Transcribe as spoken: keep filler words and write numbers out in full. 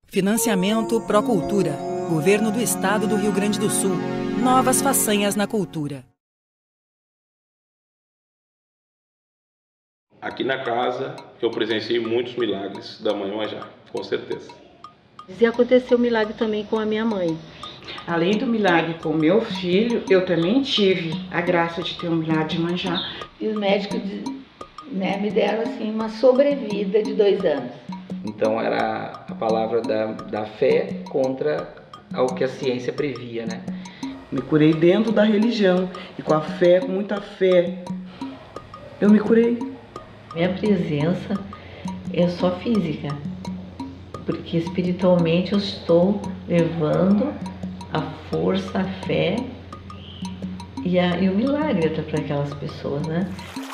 Financiamento Procultura. Governo do Estado do Rio Grande do Sul. Novas façanhas na cultura. Aqui na casa eu presenciei muitos milagres da Mãe Majá, com certeza. E aconteceu um milagre também com a minha mãe. Além do milagre com o meu filho, eu também tive a graça de ter um milagre de Manjá. E os médicos, né, me deram assim uma sobrevida de dois anos. Então era a palavra da, da fé contra o que a ciência previa, né? Me curei dentro da religião e com a fé, com muita fé, eu me curei. Minha presença é só física, porque espiritualmente eu estou levando a força, a fé e, a, e o milagre para aquelas pessoas, né?